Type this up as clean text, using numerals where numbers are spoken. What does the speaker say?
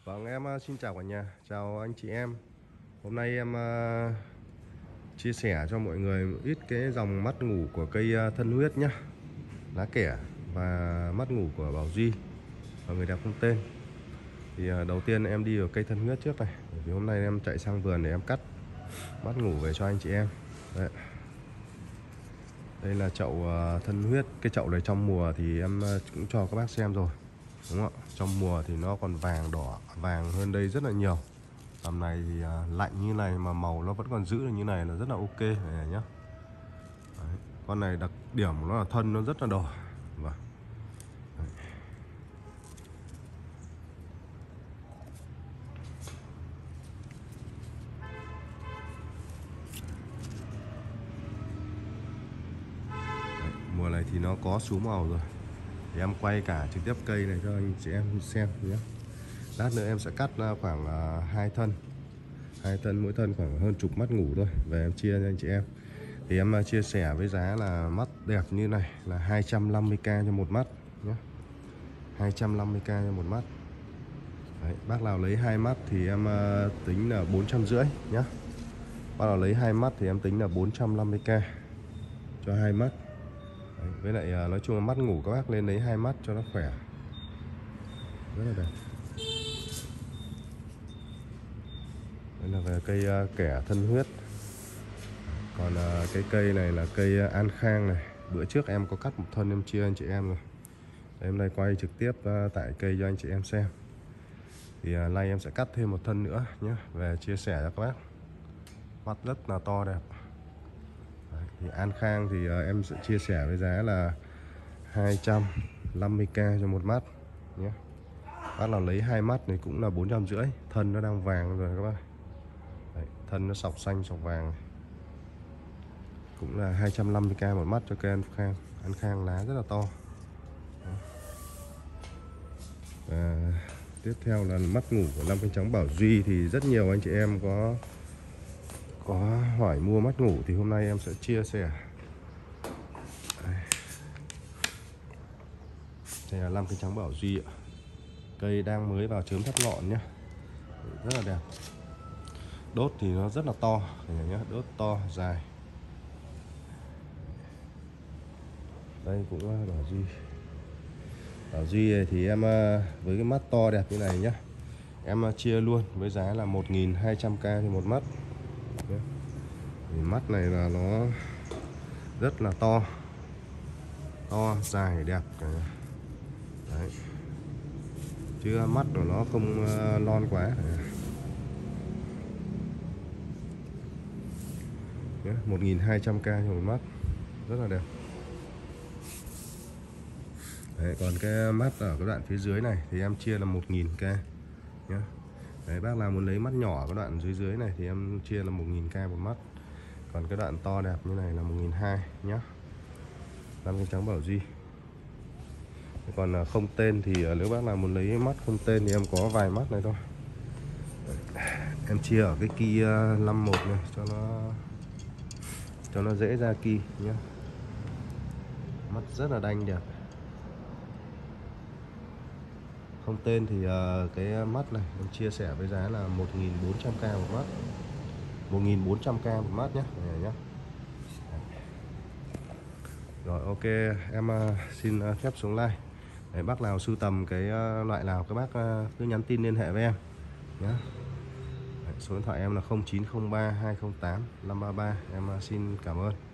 Vâng, em xin chào cả nhà, chào anh chị em. Hôm nay em chia sẻ cho mọi người một ít cái dòng mắt ngủ của cây thân huyết nhá, lá kẻ và mắt ngủ của Bảo Duy và người đẹp không tên. Thì đầu tiên em đi vào cây thân huyết trước này, bởi vì hôm nay em chạy sang vườn để em cắt mắt ngủ về cho anh chị em. Đấy. Đây là chậu thân huyết. Cái chậu này trong mùa thì em cũng cho các bác xem rồi, đúng không ạ? Trong mùa thì nó còn vàng đỏ, vàng hơn đây rất là nhiều. Tầm này thì lạnh như này mà màu nó vẫn còn giữ được như này là rất là ok này nhá. Đấy. Con này đặc điểm của nó là thân nó rất là đỏ. Vâng. Đấy. Đấy. Mùa này thì nó có sú màu rồi. Thì em quay cả trực tiếp cây này cho anh chị em xem nhé. Lát nữa em sẽ cắt khoảng 2 thân. 2 thân, mỗi thân khoảng hơn chục mắt ngủ thôi. Về em chia cho anh chị em. Thì em chia sẻ với giá là mắt đẹp như này là 250k cho một mắt nhé. 250k cho một mắt. Đấy, bác nào lấy 2 mắt thì em tính là 450 nhé. Bác nào lấy 2 mắt thì em tính là 450k cho 2 mắt. Đấy, với lại nói chung là mắt ngủ các bác lên lấy 2 mắt cho nó khỏe. Rất là đẹp. Đây là về cây kẻ thân huyết. Còn cái cây này là cây An Khang này. Bữa trước em có cắt một thân em chia anh chị em rồi. Đây, em đây quay trực tiếp tại cây cho anh chị em xem. Thì nay em sẽ cắt thêm một thân nữa nhé, về chia sẻ cho các bác. Mắt rất là to đẹp. Đấy, thì An Khang thì em sẽ chia sẻ với giá là 250k cho một mắt nhé. Bác nào lấy 2 mắt thì cũng là 450. Thân nó đang vàng rồi các bác. Đấy, thân nó sọc xanh sọc vàng. Cũng là 250k một mắt cho cây An Khang. An Khang lá rất là to. Và tiếp theo là mắt ngủ của Lam Cánh Trắng Bảo Duy. Thì rất nhiều anh chị em có hỏi mua mắt ngủ thì hôm nay em sẽ chia sẻ. Đây là Lam Cánh Trắng Bảo Duy ạ. Cây đang mới vào chớm thắt ngọn nhé, rất là đẹp. Đốt thì nó rất là to nhé, đốt to dài. Đây cũng là Bảo Duy. Bảo Duy thì em với cái mắt to đẹp như này nhé, em chia luôn với giá là 1200k thì một mắt. Thì mắt này là nó rất là to, dài đẹp. Đấy. Chứ mắt của nó không lon quá. 1200k cho một mắt, rất là đẹp. Đấy, còn cái mắt ở cái đoạn phía dưới này thì em chia là 1000k nhé. Đấy, bác nào muốn lấy mắt nhỏ ở cái đoạn dưới dưới này thì em chia là 1000k một mắt. Còn cái đoạn to đẹp như này là 1200 nhé. Lam Cánh Trắng Bảo Duy. Còn không tên thì nếu bác nào muốn lấy mắt không tên thì em có vài mắt này thôi. Em chia ở cái ki 51 này cho nó dễ ra ki nhé. Mắt rất là đanh đẹp. Không tên thì cái mắt này em chia sẻ với giá là 1400k một mắt. 1400k một mắt nhé. Rồi ok, em xin phép xuống like. Đấy, bác nào sưu tầm cái loại nào các bác cứ nhắn tin liên hệ với em nhé. Đấy, số điện thoại em là 0903 208 533. Em xin cảm ơn.